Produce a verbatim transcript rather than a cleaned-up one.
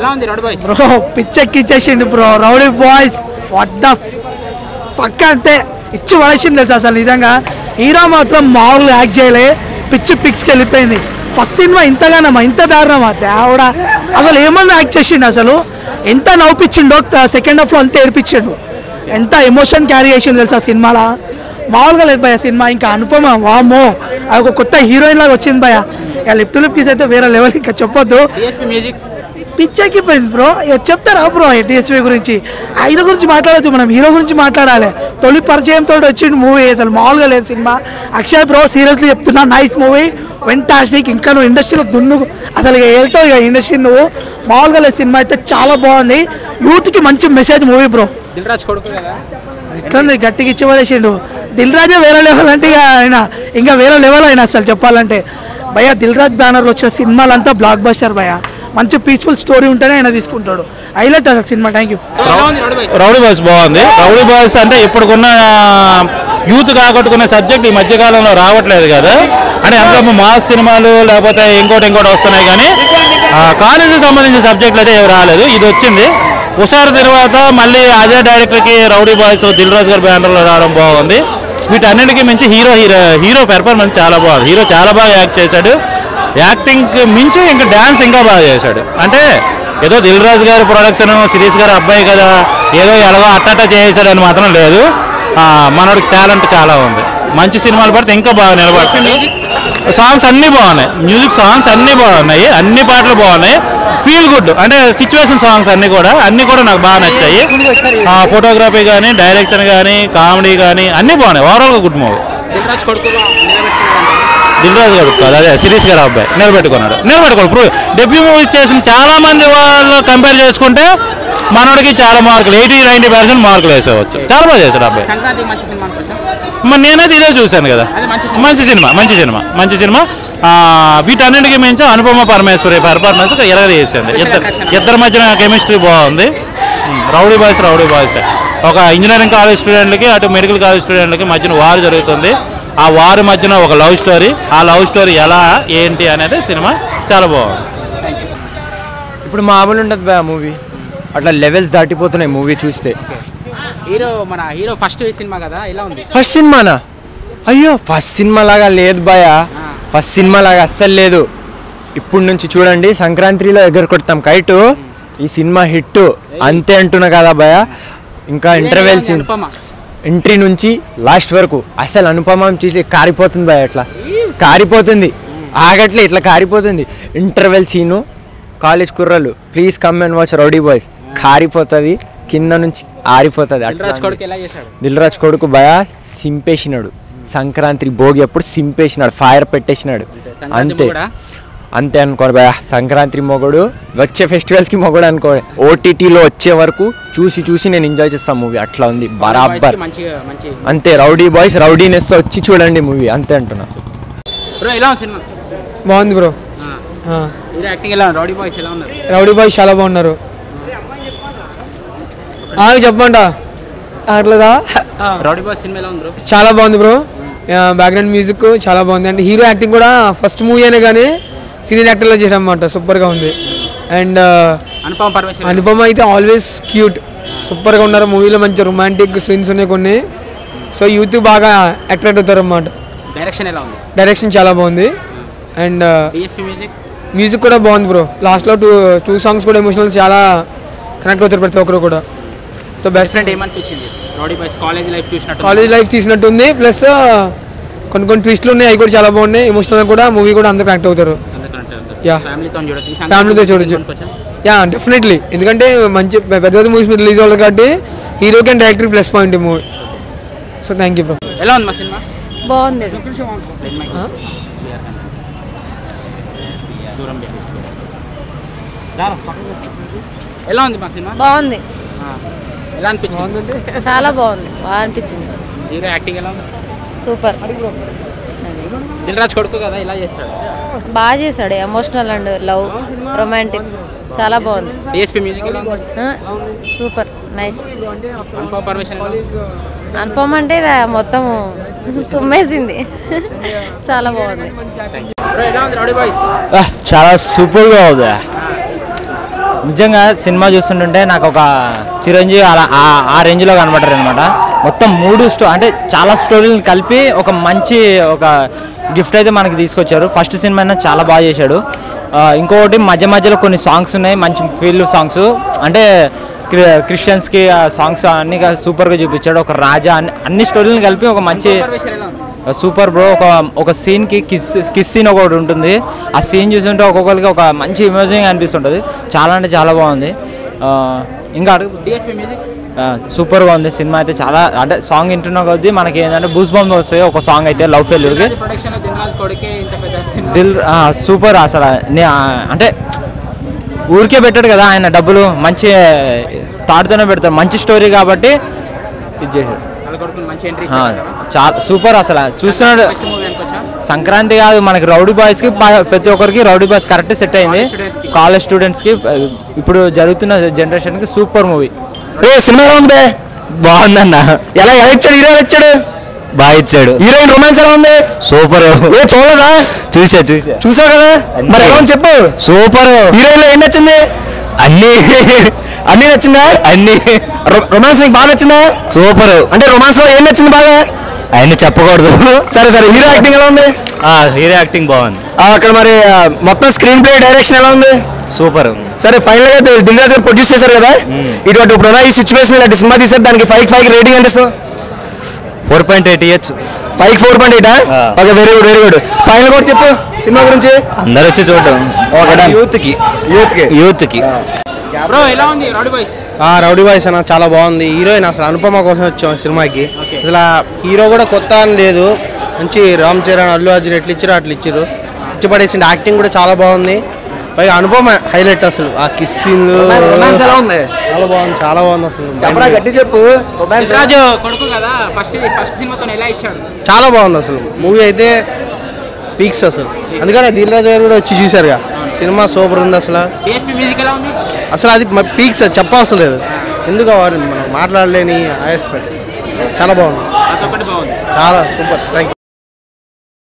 ఎలా ఉంది rowdy boys? Bro పిచ్చెక్కిచ్చేసిండు bro rowdy boys. What the fuck అంతే ఇచ్చి పడేసిండు తెలుసు. అసలు నిజంగా హీరో మాత్రం మామూలుగా యాక్ట్ చేయలే, పిచ్చి పిక్స్కి వెళ్ళిపోయింది. ఫస్ట్ సినిమా ఇంతగానమ్మా, ఇంత దారుణమా దేవుడా. అసలు ఏమన్నా యాక్ట్ చేసిండు, అసలు ఎంత నవ్వుపించిండో సెకండ్ హాఫ్లో అంత ఏడిపించిండు, ఎంత ఎమోషన్ క్యారీ చేసిండు తెలుసు ఆ సినిమాలో. మామూలుగా లేదు భయ సినిమా. ఇంకా అనుపమ వామో అది ఒక కొత్త హీరోయిన్ లాగా వచ్చింది భయ. ఇక లిప్ టు లిప్ పీస్ అయితే వేరే లెవెల్, ఇంకా చెప్పొద్దు. మ్యూజిక్ పిచ్చెక్కిపోయింది బ్రో. చెప్తారా బ్రో డిఎస్పీ గురించి? ఐదు గురించి మాట్లాడద్దు, మనం హీరో గురించి మాట్లాడాలి. తొలి పరిచయంతో వచ్చిండు మూవీ, అసలు మామూలుగా లేదు సినిమా. అక్షయ్ బ్రో సీరియస్లీ చెప్తున్నా, నైస్ మూవీ, వెంటాస్టిక్. ఇంకా నువ్వు ఇండస్ట్రీలో దున్ను అసలు వెళ్తావు ఇక ఇండస్ట్రీ, నువ్వు మామూలుగా లేదు. సినిమా అయితే చాలా బాగుంది, యూత్కి మంచి message movie bro. Dil Raju కొడుకు కదా, ఇట్లా గట్టిగా ఇచ్చి పడేసిండు. దిల్ రాజే వేరే లెవెల్ అంటే ఇక ఆయన ఇంకా వేరే లెవెల్ అయినా అసలు చెప్పాలంటే. భయ దిల్ రాజ్ బ్యానర్లో వచ్చిన సినిమాలంతా బ్లాక్ బస్టర్ భయ. మంచి పీస్ఫుల్ స్టోరీ ఉంటేనే ఆయన తీసుకుంటాడు. హైలైట్ అసలు సినిమా. Thank you. రౌడీ బాయ్స్ బాగుంది. రౌడీ బాయ్స్ అంటే ఇప్పుడున్న యూత్ కాగొట్టుకునే సబ్జెక్ట్ ఈ మధ్యకాలంలో రావట్లేదు కదా. అంటే అందులో మాస్ సినిమాలు లేకపోతే ఇంకోటి ఇంకోటి వస్తున్నాయి, కానీ కాలేజీకి సంబంధించిన సబ్జెక్టులు అయితే ఏమి రాలేదు. ఇది వచ్చింది. ఉషార్ తర్వాత మళ్ళీ అదే డైరెక్టర్కి రౌడీ బాయ్స్ దిల్ రాజు గారి బ్యానర్లో రావడం బాగుంది. వీటన్నిటికీ మించి హీరో హీరో హీరో పెర్ఫార్మెన్స్ చాలా బాగుంది. హీరో చాలా బాగా యాక్ట్ చేశాడు. యాక్టింగ్కి మించి ఇంకా డ్యాన్స్ ఇంకా బాగా చేశాడు. అంటే ఏదో దిల్ రాజు గారి ప్రొడక్షన్, శిరీష్ గారి అబ్బాయి కదా, ఏదో ఎలాగో అట్టట చేసాడని మాత్రం లేదు. మనోడికి టాలెంట్ చాలా ఉంది. మంచి సినిమాలు పడితే ఇంకా బాగా నిలబడుతుంది. సాంగ్స్ అన్నీ బాగున్నాయి, మ్యూజిక్ సాంగ్స్ అన్నీ బాగున్నాయి, అన్ని పాటలు బాగున్నాయి. ఫీల్ గుడ్ అంటే సిచ్యువేషన్ సాంగ్స్ అన్నీ కూడా అన్నీ కూడా నాకు బాగా నచ్చాయి. ఫోటోగ్రఫీ కానీ, డైరెక్షన్ కానీ, కామెడీ కానీ అన్నీ బాగున్నాయి. ఓవరాల్గా గుడ్ మూవీ. దిల్ రాజు కొడుకు దిల్ రాజు గారు కాదు, అదే శిరీష్ గారు అబ్బాయి నిలబెట్టుకున్నాడు. నిలబెట్టుకోడు. ఇప్పుడు డెబ్యూ మూవీస్ చేసిన చాలా మంది వాళ్ళు కంపేర్ చేసుకుంటే మనోడికి చాలా మార్కులు, ఎయిటీ నైన్టీ పర్సెంట్ మార్కులు వేసేవచ్చు. చాలా బాగా చేశాడు అబ్బాయి. మరి నేనైతే ఇదే చూశాను కదా. మంచి సినిమా, మంచి సినిమా, మంచి సినిమా. వీటన్నిటికీ మించి అనుపమ పరమేశ్వరి పెర్ఫార్మెన్స్ ఎరగ చేసింది. ఇద్దరు ఇద్దరి మధ్యన కెమిస్ట్రీ బాగుంది. రౌడీ బాయ్స్ రౌడీ బాయ్స్ ఒక ఇంజనీరింగ్ కాలేజ్ స్టూడెంట్లకి, అటు మెడికల్ కాలేజ్ స్టూడెంట్లకి మధ్యన వారు జరుగుతుంది. ఆ వారి మధ్యన ఒక లవ్ స్టోరీ, ఆ లవ్ స్టోరీ ఎలా ఏంటి అనేది సినిమా చాలా బాగుంది. ఇప్పుడు మామూలు ఉండదు బా మూవీ, అట్లా లెవెల్స్ దాటిపోతున్నాయి మూవీ చూస్తే. హీరో మన హీరో ఫస్ట్ సినిమా కదా, ఎలా ఉంది? ఫస్ట్ సినిమానా? అయ్యో ఫస్ట్ సినిమా లాగా లేదు బాయ, ఫస్ట్ సినిమా లాగా అస్సలు లేదు. ఇప్పుడు నుంచి చూడండి, సంక్రాంతిలో ఎగర కొడతాం కైటు, ఈ సినిమా హిట్ అంతే అంటున్నా కదా భయ. ఇంకా ఇంటర్వెల్స్ ఎంట్రీ నుంచి లాస్ట్ వరకు అసలు అనుపమ చూసి కారిపోతుంది భయ, అట్లా కారిపోతుంది, ఆగట్లే ఇట్లా కారిపోతుంది. ఇంటర్వెల్ సీను, కాలేజ్ కుర్రలు please come and watch rowdy boys, కారిపోతుంది కింద నుంచి ఆరిపోతుంది. దిల్ రాజు కొడుకు భయ సింపేసినాడు, సంక్రాంతి భోగి అప్పుడు సింపేసినాడు, ఫైర్ పెట్టేసినాడు. అంతే అంతే అనుకోండి భయ. సంక్రాంతి మొగడు, వచ్చే ఫెస్టివల్స్కి మొగడు అనుకోండి. ఓటీటీలో వచ్చే వరకు చూసి చూసి నేను ఎంజాయ్ చేస్తాను మూవీ, అట్లా ఉంది బరాబర్. అంతే రౌడీ బాయ్స్ రౌడీనెస్ వచ్చి చూడండి మూవీ, అంతే అంటున్నా. బాగుంది బ్రో. రౌడీ బాయ్స్ చాలా బాగున్నారు. చెప్పండి అట్లా చాలా బాగుంది బ్రో. బ్యాక్గ్రౌండ్ మ్యూజిక్ చాలా బాగుంది. అండ్ హీరో యాక్టింగ్ కూడా ఫస్ట్ మూవీ అయినా కానీ సీనియర్ యాక్టర్లో చేసాం అన్నమాట, సూపర్గా ఉంది. అండ్ అనుపమ అయితే ఆల్వేస్ క్యూట్, సూపర్గా ఉన్నారు మూవీలో. మంచి రొమాంటిక్ సీన్స్ ఉన్నాయి కొన్ని, సో యూత్ బాగా అట్రాక్ట్ అవుతారు అన్నమాట. డైరెక్షన్ చాలా బాగుంది. అండ్ మ్యూజిక్ కూడా బాగుంది బ్రో. లాస్ట్లో టూ టూ సాంగ్స్ కూడా ఎమోషనల్, చాలా కనెక్ట్ అవుతారు ప్రతి ఒక్కరు కూడా. సో బెస్ట్ ఫ్రెండ్ ఏమనిపించింది? కాలేజ్ లైఫ్ తీసినట్టు ఉంది, ప్లస్ కొన్ని కొన్ని ట్విస్ట్లు ఉన్నాయి, అవి కూడా చాలా బాగున్నాయి. ఎమోషనల్ కూడా మూవీ కూడా అందరూ కనెక్ట్ అవుతారు. యా ఫ్యామిలీతో చూడొచ్చు. యా డెఫినెట్లీ, ఎందుకంటే మంచి పెద్ద పెద్ద మూవీస్ మీరు రిలీజ్ అవ్వాలి కాబట్టి హీరోకి అండ్ డైరెక్టర్ ప్లస్ పాయింట్ ఈ movie. So thank you bro. ఎలా ఉంది మా సినిమా? బాగుంది. ఎలా ఉంది మా సినిమా? బాగుంది. ఎలా అనిపించింది? చాలా బాగుంది, బాగా అనిపించింది. హీరో యాక్టింగ్ ఎలా ఉంది? సూపర్. దిల్ రాజు కొడుకు కదా, ఇలా చేస్తాడు, బాగా చేశాడు. ఎమోషనల్ అండ్ లవ్, రొమాంటిక్ చాలా బాగుంది. DSP music super nice. Anupama Parameshwari Anupama అంటే మొత్తం కుమ్మేసింది, చాలా బాగుంది. చాలా సూపర్గా ఉంది. నిజంగా సినిమా చూస్తుంటుంటే నాకు ఒక చిరంజీవి అలా ఆ రేంజ్లో కనబడ్డారు అనమాట. మొత్తం మూడు స్టో అంటే చాలా స్టోరీలను కలిపి ఒక మంచి ఒక గిఫ్ట్ అయితే మనకి తీసుకొచ్చారు. ఫస్ట్ సినిమా అయినా చాలా బాగా చేశాడు. ఇంకొకటి మధ్య మధ్యలో కొన్ని సాంగ్స్ ఉన్నాయి, మంచి ఫీల్ సాంగ్స్, అంటే క్రిస్టియన్స్కి సాంగ్స్ అన్ని సూపర్గా చూపించాడు. ఒక రాజా అన్ని అన్ని స్టోరీలను కలిపి ఒక మంచి సూపర్ బ్రో. ఒక ఒక సీన్కి కిస్ కిస్ సీన్ ఒకటి ఉంటుంది. ఆ సీన్ చూస్తుంటే ఒక్కొక్కరికి ఒక మంచి ఇమేజింగ్ అనిపిస్తుంటుంది. చాలా అంటే చాలా బాగుంది. ఇంకా సూపర్గా ఉంది సినిమా అయితే. చాలా అంటే సాంగ్ వింటున్నా కొద్దీ మనకి ఏంటంటే బూస్ బాంబ్ వస్తాయి. ఒక సాంగ్ అయితే లవ్ ఫెయిల్యూర్కి దిల్ సూపర్ అసలు. అంటే ఊరికే పెట్టాడు కదా ఆయన, డబ్బులు మంచి తాడుతూనే పెడతారు. మంచి స్టోరీ కాబట్టి ఇది చేశాడు. చాలా సూపర్ అసలు. చూస్తున్నాడు సంక్రాంతి కాదు మనకి రౌడీ బాయ్స్కి ప్రతి ఒక్కరికి రౌడీ బాయ్స్ కరెక్ట్ సెట్ అయింది. కాలేజ్ స్టూడెంట్స్కి ఇప్పుడు జరుగుతున్న జనరేషన్కి సూపర్ మూవీ. సినిమా ఉంది బాగుందన్న. ఎలా ఎలా ఇచ్చాడు హీరో ఇచ్చాడు బాగా ఇచ్చాడు. హీరోయిన్ రొమాన్స్ ఎలా ఉంది? సూపర్. ఏ చూడదా? చూసా చూసా చూసావు కదా మరి ఎలా ఉంది చెప్పు. సూపర్. హీరోయిన్ లో ఏం నచ్చింది? అన్ని అన్ని నచ్చిందా? అన్ని. రొమాన్స్ నీకు బాగా నచ్చిందా? సూపర్. అంటే రొమాన్స్ లో ఏం నచ్చింది బాగా? ఆయన చెప్పకూడదు. సరే సరే. హీరో యాక్టింగ్ ఎలా ఉంది? హీరో యాక్టింగ్ బాగుంది. అక్కడ మరి మొత్తం స్క్రీన్ ప్లే డైరెక్షన్ ఎలా ఉంది? సూపర్. సరే ఫైనల్ గా దిల్ రాజు గారు ప్రొడ్యూస్ చేశారు కదా, ఇటువంటి ఇప్పుడు ఈ సిచ్యువేషన్ ఇలాంటి సినిమా తీసారు, దానికి ఫైవ్ ఫైవ్ రేటింగ్ ఎంత ఇస్తాం? ఫోర్ పాయింట్ ఎయిట్ ఇయచ్చు. ఫైవ్ ఫోర్ పాయింట్ ఎయిటా? Okay very good very good. Final కూడా చెప్పు సినిమా గురించి. అందరూ వచ్చి చూడడం యూత్ కి యూత్ కి యూత్ కి రౌడీ బాయ్స్ అన్న చాలా బాగుంది. హీరోయిన్ అసలు అనుపమ కోసం వచ్చాం సినిమాకి. అసలు హీరో కూడా కొత్త అని లేదు, మంచి రామ్ చరణ్ అల్లు అర్జున్ ఎట్లా ఇచ్చారు అట్లా ఇచ్చారు, ఇచ్చి పడేసింది. యాక్టింగ్ కూడా చాలా బాగుంది. పైగా అనుపమ హైలైట్ అసలు. ఆ కిస్సింగ్ చాలా బాగుంది చాలా బాగుంది అసలు. గట్టి చెప్పు. చాలా బాగుంది అసలు మూవీ అయితే పీక్స్ అసలు. అందుకనే దిల్ రాజు గారు కూడా వచ్చి చూసారుగా సినిమా సూపర్ ఉంది అసలు. అసలు అది పీక్స్ చెప్పవసరం లేదు, ఎందుకు మనం మాట్లాడలేని ఆయేస్తాడు. చాలా బాగుంది చాలా సూపర్. Thank you.